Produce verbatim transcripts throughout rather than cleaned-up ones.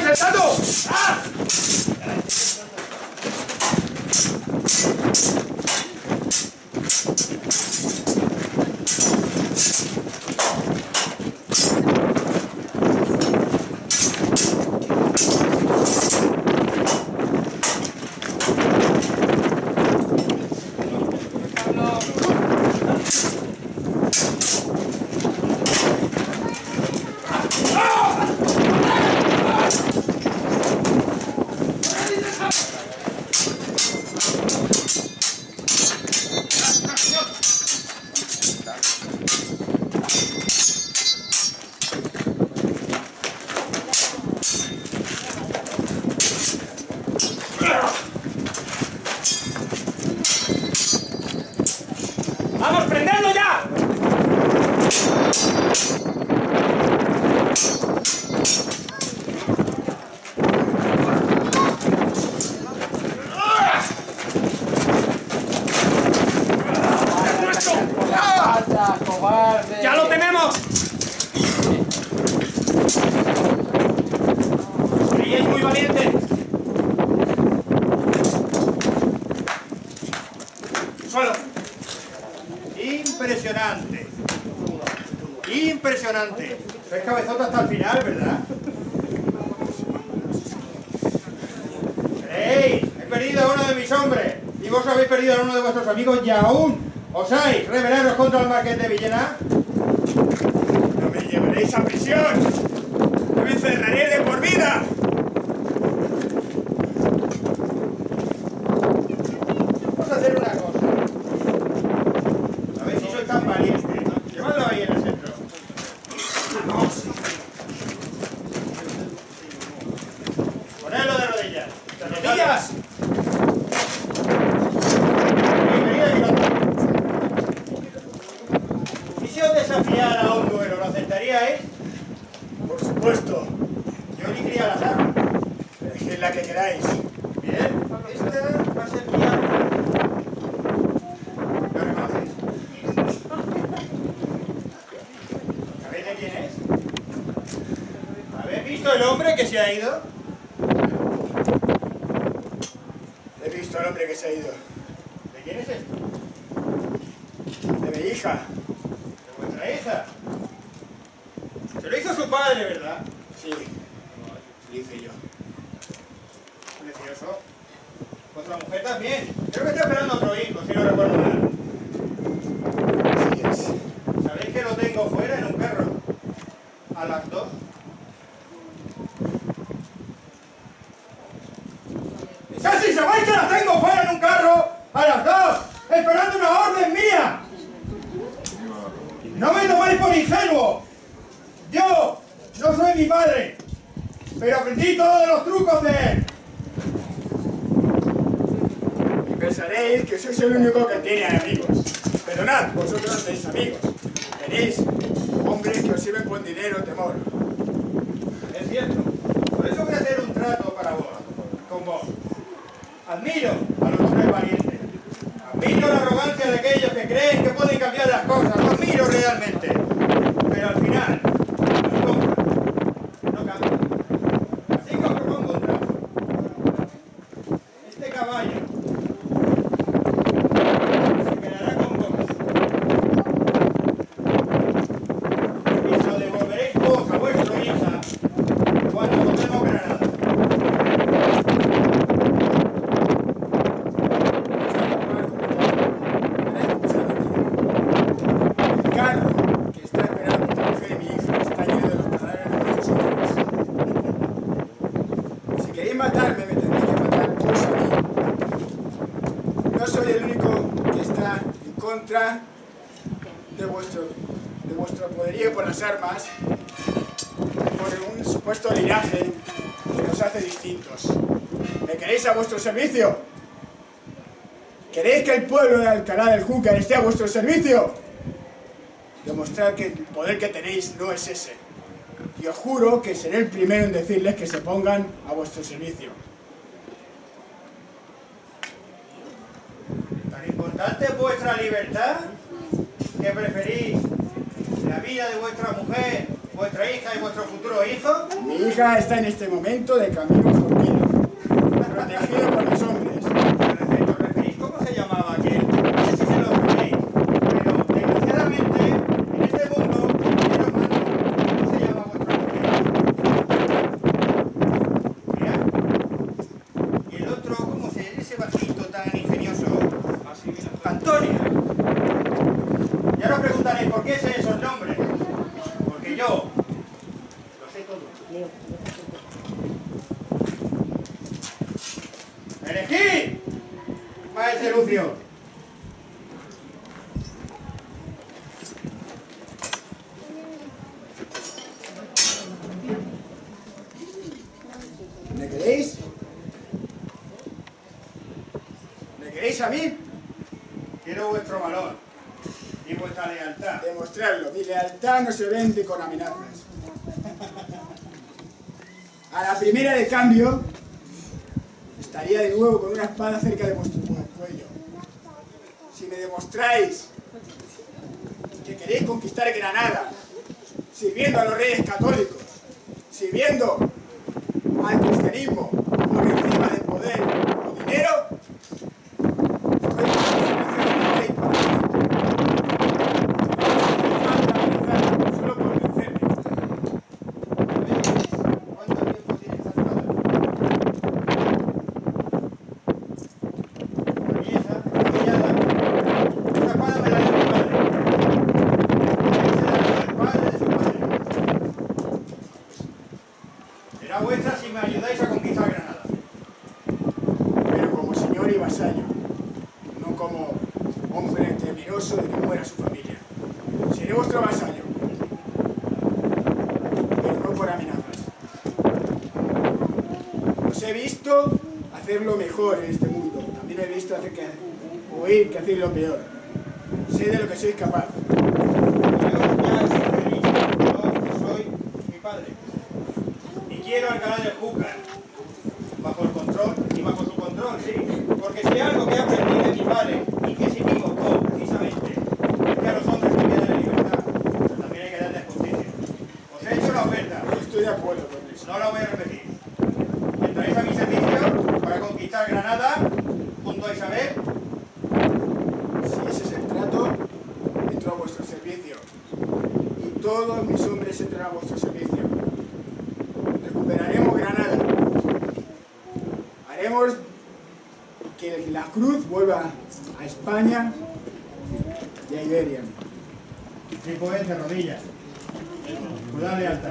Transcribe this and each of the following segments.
sentado! ¡Ah! ¡Vamos, prendedlo ya! ¡Ya lo tenemos! ¡Ahí es muy valiente! ¡Suelo! Impresionante. Impresionante. Sois cabezota hasta el final, ¿verdad? ¡Ey! He perdido a uno de mis hombres. Y vos habéis perdido a uno de vuestros amigos y aún osáis rebelaros contra el marqués de Villena. ¡No me llevaréis a prisión! ¡Me encerraré de por vida! Vamos a hacer una cosa. A ver si soy tan valiente. Llevadlo ahí en el centro. ¡Vamos! Ponedlo de rodillas. ¡De rodillas! ¿Y si os desafiara a un duelo, lo aceptaríais? Por supuesto. Yo elegiría las armas. Elegid la que queráis. Bien, esta va a ser mi arma. ¿Lo reconocéis? ¿Sabéis de quién es? ¿Habéis visto el hombre que se ha ido? He visto al hombre que se ha ido. ¿De quién es esto? De mi hija. ¿De vuestra hija? Se lo hizo su padre, ¿verdad? Sí. Lo hice yo. Precioso. Vuestra mujer también. Creo que está esperando otro hijo, si no recuerdo mal. Así es. ¿Sabéis que lo tengo fuera en un carro? A las dos. ¡Casi sabéis que las tengo fuera en un carro! ¡A las dos! ¡Esperando una orden mía! ¡No me tomáis por ingenuo! Yo no soy mi padre, pero aprendí todos los trucos de él. Y pensaréis que sois el único que tiene amigos. Perdonad, vosotros no tenéis amigos. Tenéis hombres que os sirven con dinero o temor. Es cierto. Por eso voy a hacer un trato para vos, con vos. Admiro a los hombres valientes. Admiro la arrogancia de aquellos que creen que pueden cambiar las cosas. Lo admiro realmente. Pero al final, las cosas no cambian. Así que os propongo un trato. Este caballo se quedará con vos. Y se lo devolveréis vos a vuestra hija cuando tomemos Granada. El carro que está esperando mi mujer y mi hija está lleno de los cadáveres de nuestros hombres. Si queréis matarme, me tendréis que matar todos a mí. No soy el único que está en contra de vuestro, de vuestro poderío por las armas, por un supuesto linaje que nos hace distintos. ¿Me queréis a vuestro servicio? ¿Queréis que el pueblo de Alcalá del Júcar esté a vuestro servicio? Demostrar que el poder que tenéis no es ese. Y os juro que seré el primero en decirles que se pongan a vuestro servicio. ¿Tan importante es vuestra libertad que preferís la vida de vuestra mujer, vuestra hija de vuestro futuro hijo? Mi hija está en este momento de camino a Forquilla, protegido por los hombres. ¿Os referís? ¿Cómo se llamaba aquel? No sé si se lo referéis, pero desgraciadamente en este mundo quiero mando. ¿Cómo se llama vuestra mujer? Mira. Y el otro, ¿cómo se llama? Ese bajito tan ingenioso. Antonio. Ya os preguntaréis por qué sé esos nombres. Porque yo lo sé todo. ¡Elegid! Maese Lucio. ¿Me queréis? ¿Me queréis a mí? Quiero vuestro valor y vuestra lealtad. Demostrarlo. Mi lealtad no se vende con amenazas. A la primera de cambio, estaría de nuevo con una espada cerca de vuestro cuello. Si me demostráis que queréis conquistar Granada, sirviendo a los reyes católicos, sirviendo al cristianismo por encima del poder o dinero, estoy en la de ley para eso. Solo por vencerme. ¿Cuánto tiempo tiene esta espada? Y esa, esta espada me la dio mi padre. Y se la dio el padre de su padre. Será vuestra si me ayudáis a conquistar Granada. Pero como señor y vasallo, no como hombre temeroso de que muera su familia. Seré vuestro vasallo, pero no por amenazas. Os he visto hacer lo mejor en este mundo. También he visto hacer que, oír que hacéis lo peor. Sé de lo que sois capaz. Yo ya os he dicho, yo soy mi padre. Y quiero Alcalá de Júcar, bajo el control, y bajo su control, sí. Porque si algo que he aprendido de mi padre, y que se equivocó precisamente, es que a los hombres hay que darle libertad, pero también hay que darle justicia. Os he hecho una oferta, No estoy de acuerdo con eso. no la voy a repetir. Entraréis a mi servicio para conquistar Granada, junto a Isabel. Si ese es el trato, entro a vuestro servicio. Y todos mis hombres entran a vuestro servicio. Recuperaremos Granada. Haremos que la cruz vuelva a España y a Iberia. Sí, pues, de rodillas. Cuidado lealtad.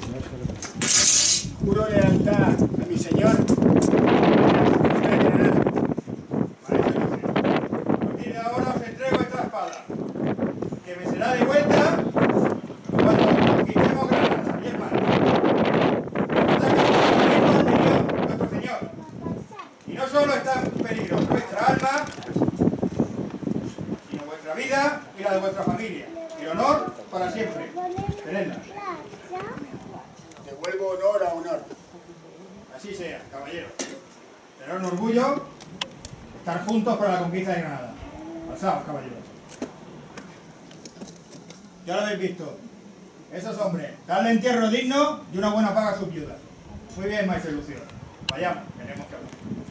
Juro lealtad a mi señor. A la conquista de Granada. Maese Lucio, a partir de ahora os entrego esta espada, que me será devuelta cuando conquistemos Granada. Y es más, recordad que sois el de Dios, nuestro Señor. Y no solo está en peligro vuestra alma, sino vuestra vida y la de vuestra familia. Y honor para siempre. Tenedla. Devuelvo honor a honor. Así sea, caballero. Será un orgullo estar juntos para la conquista de Granada. Alzaos, caballeros. Ya lo habéis visto. Esos hombres, darle entierro digno y una buena paga a sus viudas. Muy bien, maese Lucio. Vayamos, tenemos que hablar.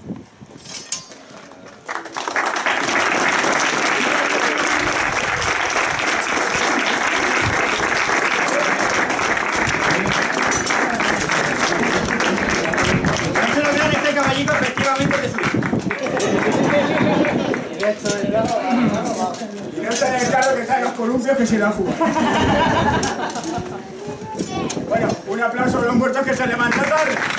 No se lo vean, este caballito efectivamente que suyo. Y no está en el carro que están los columpios que se lo han jugado. Bueno, un aplauso a los muertos que se levantan tarde.